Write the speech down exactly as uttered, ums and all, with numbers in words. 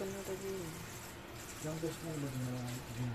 Napanood ko yun. Yung gusto mo ba na